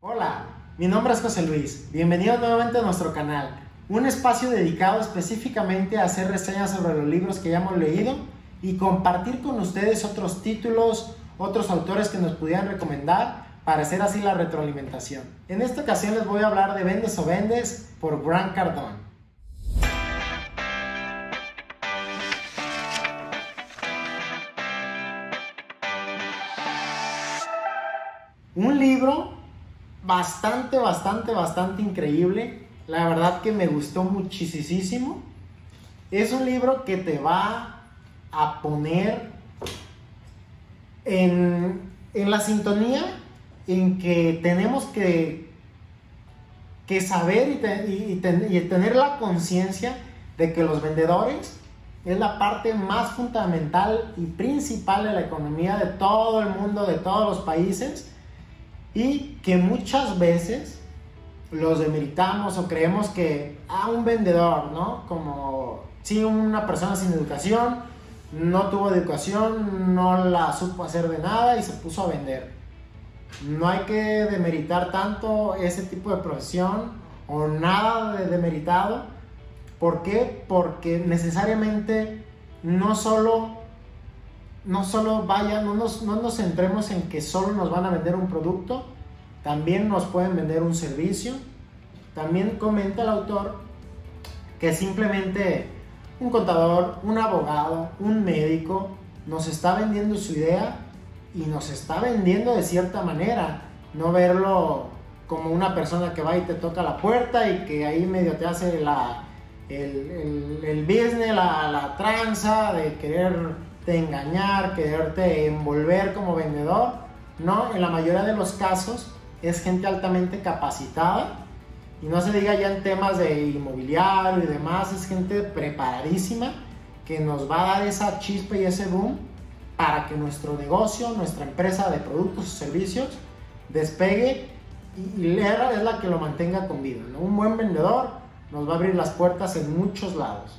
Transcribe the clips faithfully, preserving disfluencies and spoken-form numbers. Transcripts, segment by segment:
Hola, mi nombre es José Luis. Bienvenidos nuevamente a nuestro canal, un espacio dedicado específicamente a hacer reseñas sobre los libros que ya hemos leído y compartir con ustedes otros títulos, otros autores que nos pudieran recomendar para hacer así la retroalimentación. En esta ocasión les voy a hablar de Vendes o Vendes por Grant Cardone. Un libro bastante, bastante, bastante increíble. La verdad que me gustó muchísimo. Es un libro que te va a poner en, en la sintonía en que tenemos que, que saber y, te, y, y, ten, y tener la conciencia de que los vendedores es la parte más fundamental y principal de la economía de todo el mundo, de todos los países. Y que muchas veces los demeritamos o creemos que a ah, un vendedor, ¿no? Como si una persona sin educación, no tuvo educación, no la supo hacer de nada y se puso a vender. No hay que demeritar tanto ese tipo de profesión o nada de demeritado. ¿Por qué? Porque necesariamente no solo... No solo vaya, no nos, no nos centremos en que solo nos van a vender un producto, también nos pueden vender un servicio. También comenta el autor que simplemente un contador, un abogado, un médico nos está vendiendo su idea y nos está vendiendo de cierta manera. No verlo como una persona que va y te toca la puerta y que ahí medio te hace la, el, el, el business, la, la tranza de querer de engañar, quererte envolver como vendedor. No, en la mayoría de los casos es gente altamente capacitada y no se diga ya en temas de inmobiliario y demás, es gente preparadísima que nos va a dar esa chispa y ese boom para que nuestro negocio, nuestra empresa de productos o servicios despegue y es la que lo mantenga con vida, ¿no? Un buen vendedor nos va a abrir las puertas en muchos lados.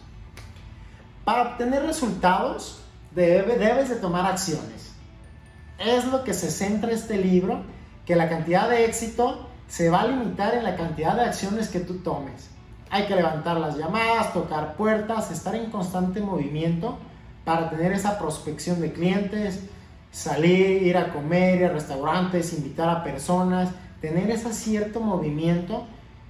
Para obtener resultados Debe, debes de tomar acciones. Es lo que se centra este libro, que la cantidad de éxito se va a limitar en la cantidad de acciones que tú tomes. Hay que levantar las llamadas, tocar puertas, estar en constante movimiento para tener esa prospección de clientes, salir, ir a comer, ir a restaurantes, invitar a personas, tener ese cierto movimiento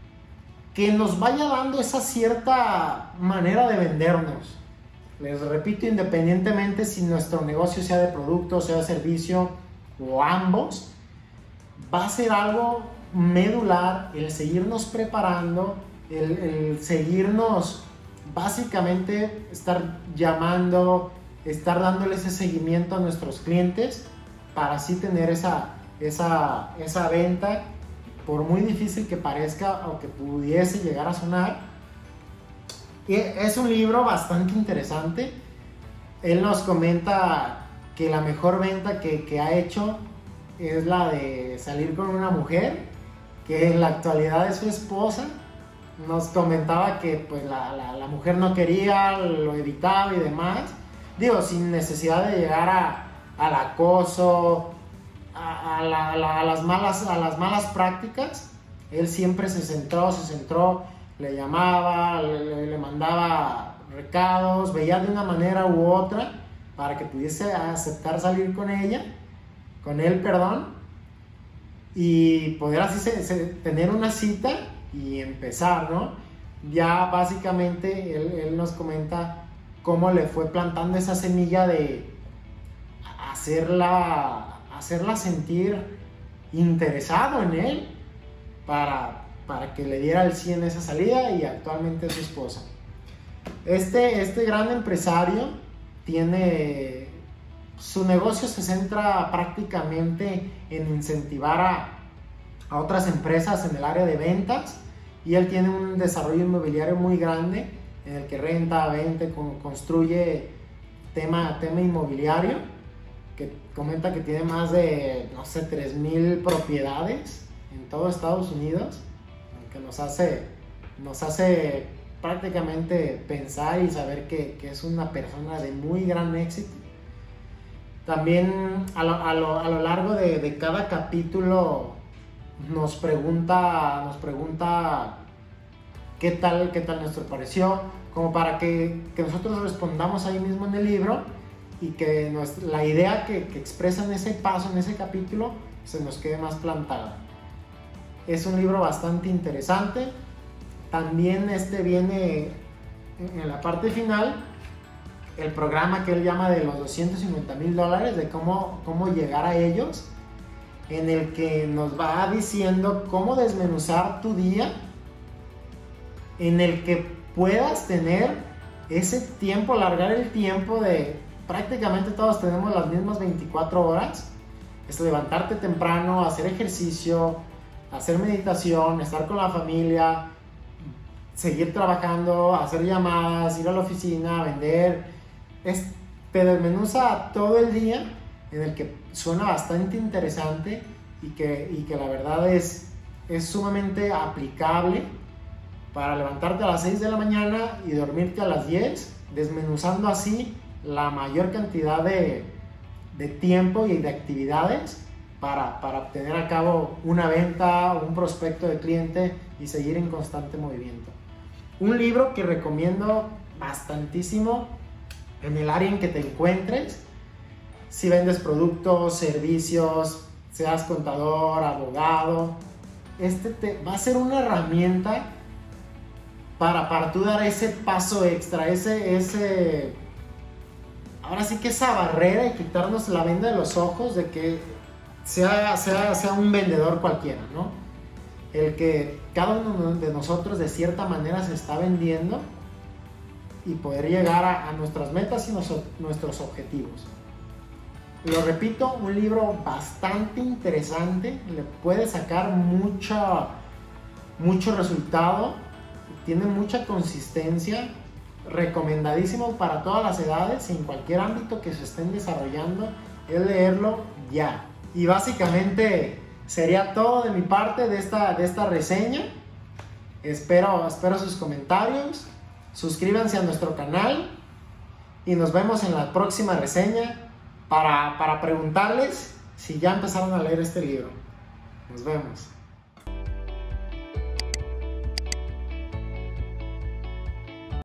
que nos vaya dando esa cierta manera de vendernos. Les repito, independientemente si nuestro negocio sea de producto, sea de servicio o ambos, va a ser algo medular el seguirnos preparando, el, el seguirnos básicamente estar llamando, estar dándole ese seguimiento a nuestros clientes para así tener esa, esa, esa venta, por muy difícil que parezca o que pudiese llegar a sonar. Es un libro bastante interesante. Él nos comenta que la mejor venta que, que ha hecho es la de salir con una mujer que en la actualidad es su esposa. Nos comentaba que pues, la, la, la mujer no quería, lo evitaba y demás. Digo, sin necesidad de llegar a, al acoso, a, a, la, a, la, a, las malas, a las malas prácticas. Él siempre se centró, se centró le llamaba, le, le mandaba recados, veía de una manera u otra para que pudiese aceptar salir con ella, con él, perdón, y poder así se, se, tener una cita y empezar, ¿no? Ya básicamente él, él nos comenta cómo le fue plantando esa semilla de hacerla, hacerla sentir interesado en él para para que le diera el sí en esa salida y actualmente es su esposa. Este, este gran empresario tiene, su negocio se centra prácticamente en incentivar a, a otras empresas en el área de ventas y él tiene un desarrollo inmobiliario muy grande en el que renta, vende, construye tema, tema inmobiliario, que comenta que tiene más de, no sé, tres mil propiedades en todo Estados Unidos, que nos hace, nos hace prácticamente pensar y saber que, que es una persona de muy gran éxito. También a lo, a lo, a lo largo de, de cada capítulo nos pregunta, nos pregunta qué tal, qué tal nos pareció, como para que, que nosotros respondamos ahí mismo en el libro y que nuestra, la idea que, que expresa en ese paso, en ese capítulo, se nos quede más plantada. Es un libro bastante interesante. También este viene en la parte final el programa que él llama de los doscientos cincuenta mil dólares, de cómo, cómo llegar a ellos, en el que nos va diciendo cómo desmenuzar tu día, en el que puedas tener ese tiempo, alargar el tiempo de prácticamente todos tenemos las mismas veinticuatro horas, es levantarte temprano, hacer ejercicio, hacer meditación, estar con la familia, seguir trabajando, hacer llamadas, ir a la oficina, vender. Es, te desmenuza todo el día, en el que suena bastante interesante y que, y que la verdad es, es sumamente aplicable para levantarte a las seis de la mañana y dormirte a las diez, desmenuzando así la mayor cantidad de, de tiempo y de actividades para, para obtener a cabo una venta, un prospecto de cliente y seguir en constante movimiento. Un libro que recomiendo bastantísimo en el área en que te encuentres, si vendes productos, servicios, seas contador, abogado, este te va a ser una herramienta para, para tú dar ese paso extra, ese, ese, ahora sí que esa barrera y quitarnos la venda de los ojos de que sea, sea, sea un vendedor cualquiera, ¿no? El que cada uno de nosotros de cierta manera se está vendiendo y poder llegar a, a nuestras metas y nos, nuestros objetivos. Lo repito, un libro bastante interesante, le puede sacar mucha, mucho resultado, tiene mucha consistencia, recomendadísimo para todas las edades, en cualquier ámbito que se estén desarrollando, es leerlo ya. Y básicamente sería todo de mi parte de esta, de esta reseña. Espero, espero sus comentarios, suscríbanse a nuestro canal y nos vemos en la próxima reseña para, para preguntarles si ya empezaron a leer este libro. Nos vemos.